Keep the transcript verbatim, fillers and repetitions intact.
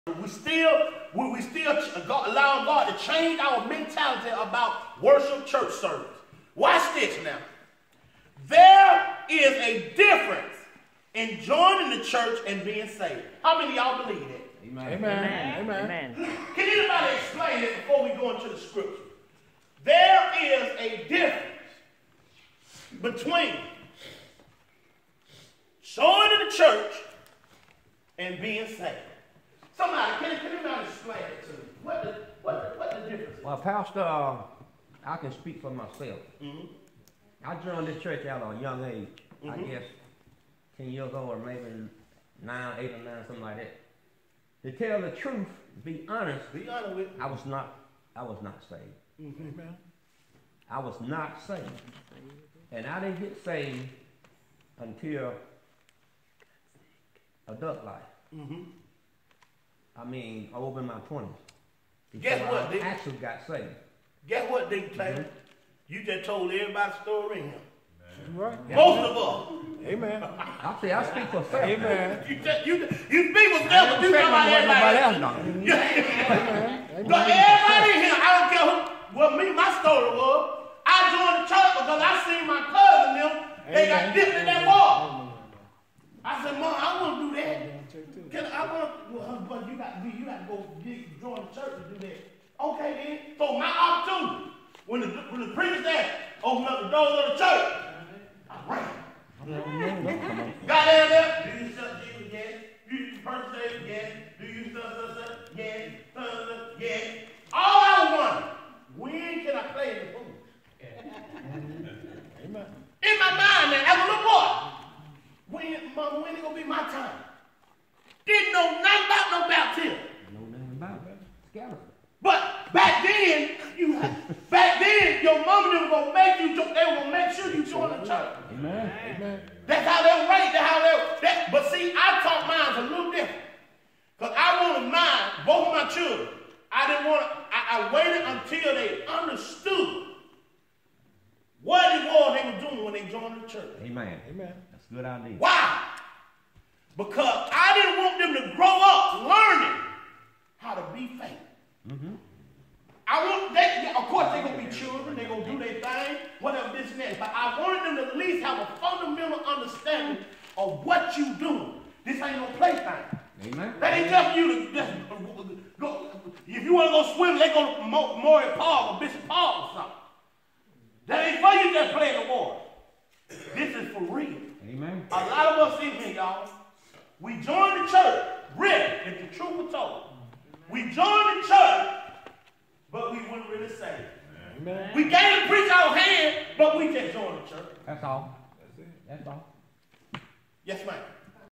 We still, we, we still allow God to change our mentality about worship church service. Watch this now. There is a difference in joining the church and being saved. How many of y'all believe that? Amen. Amen. Amen. Amen. Can anybody explain it before we go into the scripture? There is a difference between joining the church and being saved. Somebody, can, can anybody explain it to me? What the, what the, what the difference is? Well, Pastor, uh, I can speak for myself. Mm-hmm. I joined this church at a young age. Mm-hmm. I guess ten years old or maybe nine, eight or nine, something like that. To tell the truth, be honest, be honest with me. I was not, I was not saved. Mm-hmm. I was not saved. And I didn't get saved until adult life. Mm-hmm. I mean, over in my twenties. Guess what, I Dick? actually got saved. Guess what, Dick Taylor? Mm-hmm. You just told everybody the story in here. Right. Most of us. Amen. I say I speak for self. Amen. You, just, you, you speak for self, but you talking about everybody else. Amen. But everybody in here, I don't care who, well, me, my story was, I joined the church because I seen my cousin them, they got dipped in that water. I said, Mom, I want to do that. Can I, I want, well, but you got, you got to go get, join the church to do that. Okay, then. So my opportunity, when the, when the preacher said, open up the doors of the church, I ran. Got in there. Do you stuff Jesus? Yes. Do you purchase it? Yes. Do you stuff, stuff, stuff? Yes. Stuff, stuff, yes. All I was wondering, when can I play in the food? Amen. In my mind, man, as a little boy, when, Mama, when it gonna be my time? Didn't know nothing about no baptism. Know nothing about it. Scattered. But back then, you back then, your mama they were gonna make you. They were gonna make sure you join the church. Amen. Amen. That's how they were raised. That's how they were. That, but see, I taught mine a little different. Cause I wanted mine, both of my children. I didn't want. I, I waited until they understood what it was they were doing when they joined the church. Amen. Amen. That's a good idea. Why? Because I didn't want them to grow up learning how to be faithful. Mm-hmm. I want they, of course they're gonna be children, they're gonna do their thing, whatever this and that. But I wanted them to at least have a fundamental understanding of what you doing. This ain't no plaything. Amen. That ain't just you to just go. If you want to go swim, they go to Maury Park or Bishop Park or something. That ain't for you just play in the water. This is for real. Amen. A lot of us in here, y'all, we joined the church, really, if the truth was told. We joined the church, but we weren't really saved. Amen. We gave the preacher our hand, but we just joined the church. That's all. That's it. That's all. Yes, ma'am.